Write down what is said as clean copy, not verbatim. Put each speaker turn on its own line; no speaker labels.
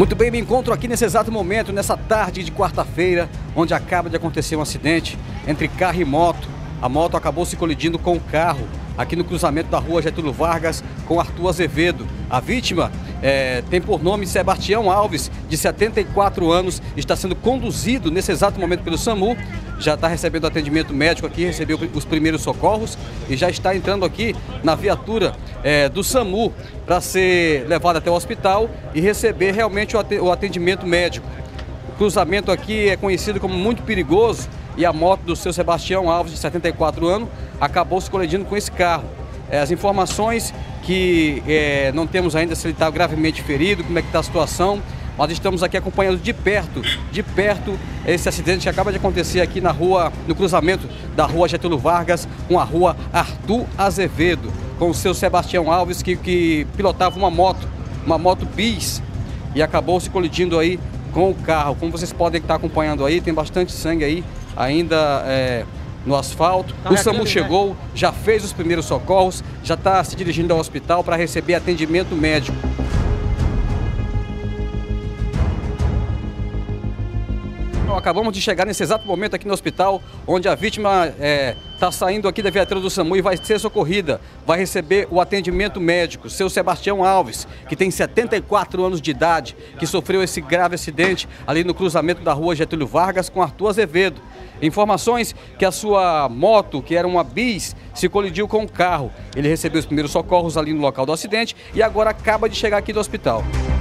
Muito bem, me encontro aqui nesse exato momento, nessa tarde de quarta-feira, onde acaba de acontecer um acidente entre carro e moto. A moto acabou se colidindo com o carro, aqui no cruzamento da rua Getúlio Vargas com Arthur Azevedo. A vítima tem por nome Sebastião Alves, de 74 anos, está sendo conduzido nesse exato momento pelo SAMU, já está recebendo atendimento médico aqui, recebeu os primeiros socorros e já está entrando aqui na viatura do SAMU para ser levado até o hospital e receber realmente o atendimento médico. O cruzamento aqui é conhecido como muito perigoso e a moto do seu Sebastião Alves, de 74 anos, acabou se colidindo com esse carro. As informações que não temos ainda se ele está gravemente ferido, como é que está a situação. Nós estamos aqui acompanhando de perto esse acidente que acaba de acontecer aqui na rua, no cruzamento da rua Getúlio Vargas com a rua Arthur Azevedo, com o seu Sebastião Alves que pilotava uma moto bis e acabou se colidindo aí com o carro. Como vocês podem estar acompanhando aí, tem bastante sangue aí ainda no asfalto. O SAMU chegou, já fez os primeiros socorros, já está se dirigindo ao hospital para receber atendimento médico. Acabamos de chegar nesse exato momento aqui no hospital, onde a vítima está saindo aqui da viatura do SAMU e vai ser socorrida, vai receber o atendimento médico. Seu Sebastião Alves, que tem 74 anos de idade, que sofreu esse grave acidente ali no cruzamento da rua Getúlio Vargas com Arthur Azevedo. Informações que a sua moto, que era uma bis, se colidiu com o carro. Ele recebeu os primeiros socorros ali no local do acidente e agora acaba de chegar aqui do hospital.